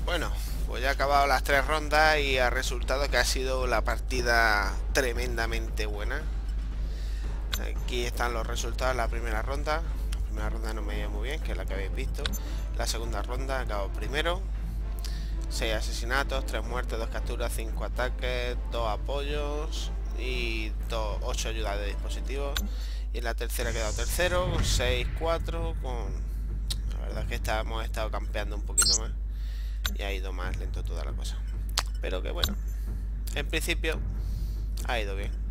Bueno, pues ya he acabado las 3 rondas y ha resultado que ha sido la partida tremendamente buena. Aquí están los resultados de la primera ronda. La primera ronda no me iba muy bien, que es la que habéis visto. La segunda ronda acabo primero. 6 asesinatos, 3 muertes, 2 capturas, 5 ataques, 2 apoyos y 8 ayudas de dispositivos. Y en la tercera he quedado tercero, 6-4 con... La verdad es que hemos estado campeando un poquito más y ha ido más lento toda la cosa. Pero que bueno, en principio ha ido bien.